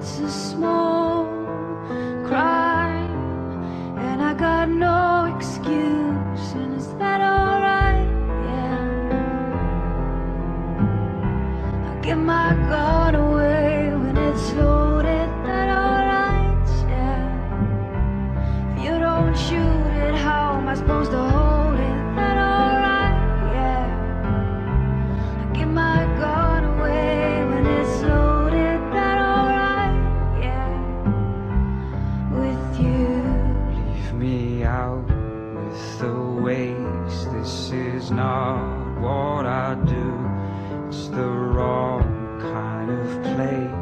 It's a small crime, and I got no excuse. And is that alright? Yeah. I give my gun away when it's loaded. That alright? Yeah. If you don't shoot it, how am I supposed to hold it? That alright? Yeah. I give my gun away when it's loaded. That alright? Yeah. With you. Leave me out with the waves. This is not what I do. It's the wrong kind of place.